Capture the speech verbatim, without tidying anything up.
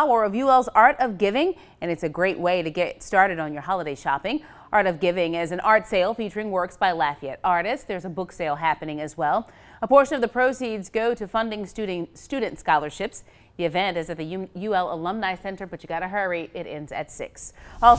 Hour of U L's Art of Giving, and it's a great way to get started on your holiday shopping. Art of Giving is an art sale featuring works by Lafayette artists. There's a book sale happening as well. A portion of the proceeds go to funding student student scholarships. The event is at the U L Alumni Center, but you gotta hurry. It ends at six. Also